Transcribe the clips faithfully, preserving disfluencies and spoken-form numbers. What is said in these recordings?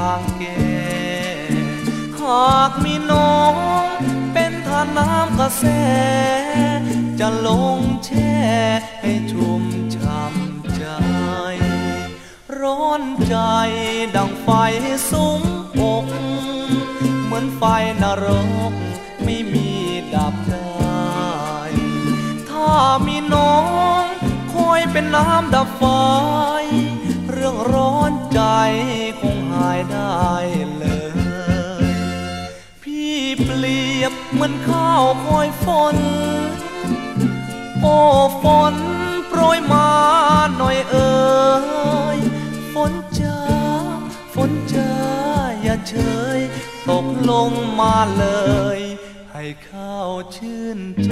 างแก่หากมีน้องเป็นทานน้ำกระแสจะลงแช่ให้ชุ่มช่ำใจร้อนใจดังไฟสุมอกเหมือนไฟนรกไม่มีดับได้ถ้ามีน้องคอยเป็นน้ำดับไฟเรื่องร้อนใจคงหายได้เลยพี่เปรียบเหมือนข้าวคอยฝนโอ้ฝนโปรยมาหน่อยเอ่ยฝนจ้าฝนจ้าอย่าเฉยตกลงมาเลยให้ข้าวชื่นใจ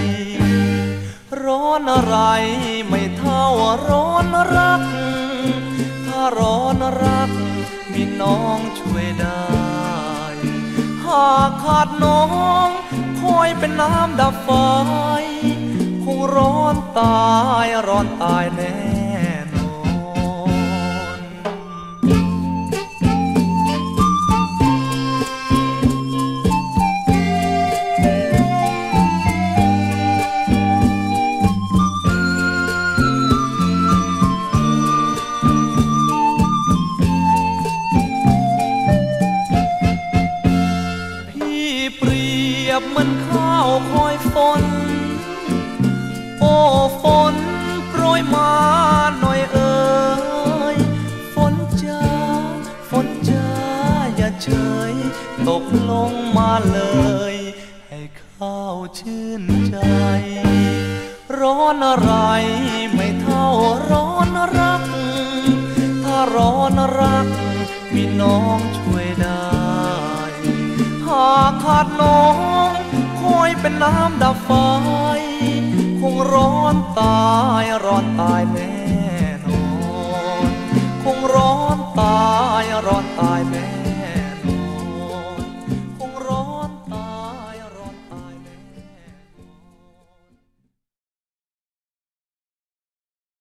ร้อนอะไรไม่เท่าร้อนรักถ้าร้อนรักมีน้องช่วยได้หากขาดน้องคอยเป็นน้ำดับไฟคงร้อนตายร้อนตายแน่นอนพี่เปรียบเหมือนข้าวคอยฝนโอ้ฝนโปรยมาหน่อยเอ่ยฝนจ้าฝนจ้าอย่าเฉยตกลงมาเลยให้ข้าวชื่นใจร้อนอะไรไม่เท่าร้อนรักถ้าร้อนรักมีน้องช่วยได้หากขาดน้องคอยเป็นน้ำดับไฟคงร้อนตายร้อนตายแน่นอนคงร้อนตายร้อนตายแน่